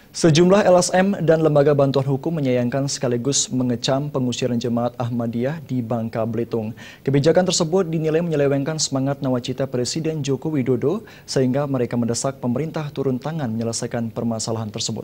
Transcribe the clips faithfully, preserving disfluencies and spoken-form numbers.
Sejumlah L S M dan lembaga bantuan hukum menyayangkan sekaligus mengecam pengusiran jemaat Ahmadiyah di Bangka Belitung. Kebijakan tersebut dinilai menyelewengkan semangat nawacita Presiden Joko Widodo sehingga mereka mendesak pemerintah turun tangan menyelesaikan permasalahan tersebut.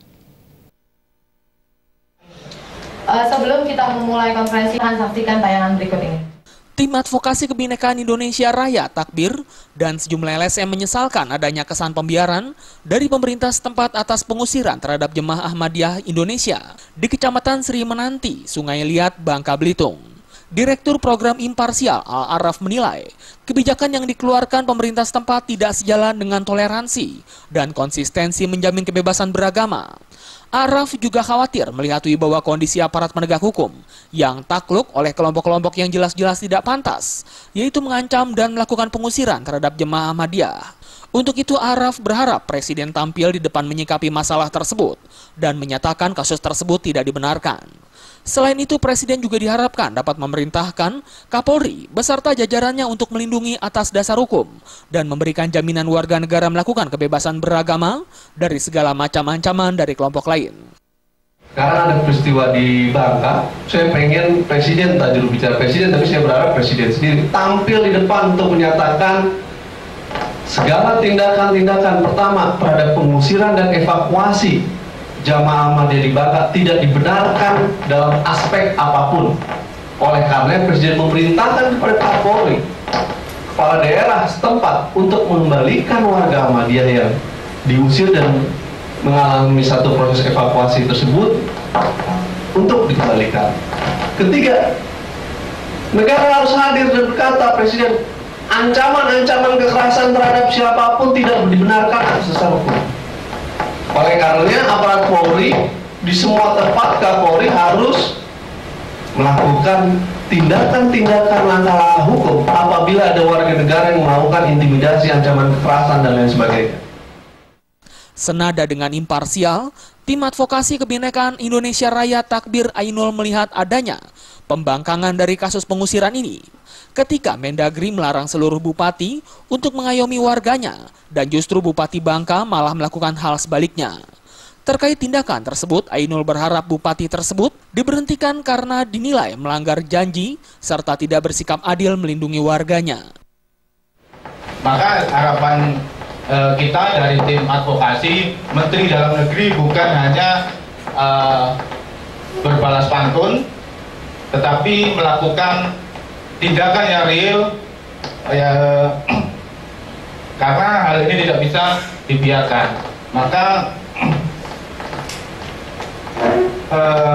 Uh, sebelum kita memulai konferensi, akan saksikan tayangan berikut ini. Tim Advokasi Kebinekaan Indonesia Raya Takbir dan sejumlah L S M menyesalkan adanya kesan pembiaran dari pemerintah setempat atas pengusiran terhadap jemaah Ahmadiyah Indonesia di Kecamatan Sri Menanti, Sungai Liat, Bangka Belitung. Direktur Program Imparsial Al-Araf menilai kebijakan yang dikeluarkan pemerintah setempat tidak sejalan dengan toleransi dan konsistensi menjamin kebebasan beragama. Araf juga khawatir melihat wibawa kondisi aparat penegak hukum yang takluk oleh kelompok-kelompok yang jelas-jelas tidak pantas, yaitu mengancam dan melakukan pengusiran terhadap jemaah Ahmadiyah. Untuk itu Araf berharap Presiden tampil di depan menyikapi masalah tersebut dan menyatakan kasus tersebut tidak dibenarkan. Selain itu, Presiden juga diharapkan dapat memerintahkan Kapolri beserta jajarannya untuk melindungi atas dasar hukum dan memberikan jaminan warga negara melakukan kebebasan beragama dari segala macam ancaman dari kelompok lain. Karena ada peristiwa di Bangka, saya pengen Presiden, tak juru bicara Presiden, tapi saya berharap Presiden sendiri tampil di depan untuk menyatakan segala tindakan-tindakan pertama terhadap pengusiran dan evakuasi jamaah Ahmadiyah di Bangka tidak dibenarkan dalam aspek apapun. Oleh karena Presiden memerintahkan kepada Kapolri, kepala daerah setempat untuk mengembalikan warga Ahmadiyah yang diusir dan mengalami satu proses evakuasi tersebut untuk dikembalikan. Ketiga, negara harus hadir dan berkata, Presiden, ancaman-ancaman kekerasan terhadap siapapun tidak dibenarkan secara hukum. Oleh karenanya aparat Polri di semua tempat Kapolri harus melakukan tindakan-tindakan langkah hukum apabila ada warga negara yang melakukan intimidasi, ancaman kekerasan dan lain sebagainya. Senada dengan imparsial, Tim Advokasi Kebinekaan Indonesia Raya Takbir Ainul melihat adanya pembangkangan dari kasus pengusiran ini ketika Mendagri melarang seluruh bupati untuk mengayomi warganya dan justru Bupati Bangka malah melakukan hal sebaliknya. Terkait tindakan tersebut, Ainul berharap bupati tersebut diberhentikan karena dinilai melanggar janji serta tidak bersikap adil melindungi warganya. Maka harapan eh, kita dari tim advokasi, Menteri Dalam Negeri bukan hanya eh, berbalas pantun, tetapi melakukan tindakan yang real, ya, karena hal ini tidak bisa dibiarkan. Maka eh,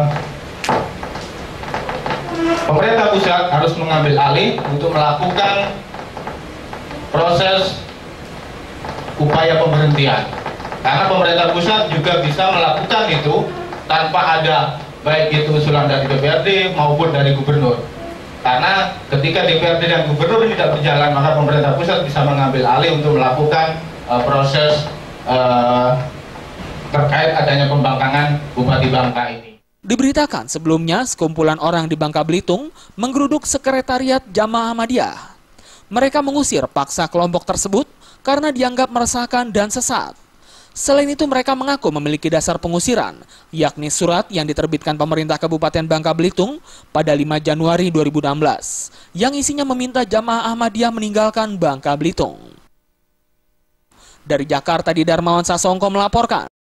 pemerintah pusat harus mengambil alih untuk melakukan proses upaya pemberhentian. Karena pemerintah pusat juga bisa melakukan itu tanpa ada baik itu usulan dari D P R D maupun dari gubernur. Karena ketika D P R D dan gubernur tidak berjalan, maka pemerintah pusat bisa mengambil alih untuk melakukan uh, proses uh, terkait adanya pembangkangan Bupati Bangka ini. Diberitakan sebelumnya, sekumpulan orang di Bangka Belitung menggeruduk sekretariat Jamaah Ahmadiyah. Mereka mengusir paksa kelompok tersebut karena dianggap meresahkan dan sesat. Selain itu, mereka mengaku memiliki dasar pengusiran, yakni surat yang diterbitkan pemerintah Kabupaten Bangka Belitung pada lima Januari dua ribu enam belas, yang isinya meminta jamaah Ahmadiyah meninggalkan Bangka Belitung. Dari Jakarta, Di Darmawan Sasongko melaporkan.